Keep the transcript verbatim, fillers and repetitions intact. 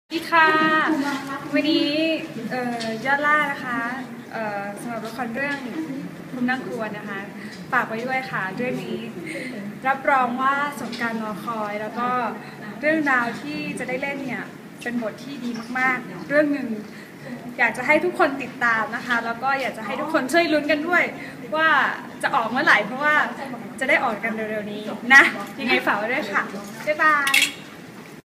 สวัสดีค่ะวันนี้ยอดล่านะคะสำหรับละครเรื่องภูมินั่งครัวนะคะฝากไว้ด้วยค่ะเรื่องนี้รับรองว่าสมการรอคอยแล้วก็เรื่องราวที่จะได้เล่นเนี่ยเป็นบทที่ดีมากๆเรื่องหนึ่งอยากจะให้ทุกคนติดตามนะคะแล้วก็อยากจะให้ทุกคนช่วยลุ้นกันด้วยว่าจะออกเมื่อไหร่เพราะว่าจะได้ออกกันเร็วๆนี้นะยังไงฝากไว้ด้วยค่ะบ๊ายบาย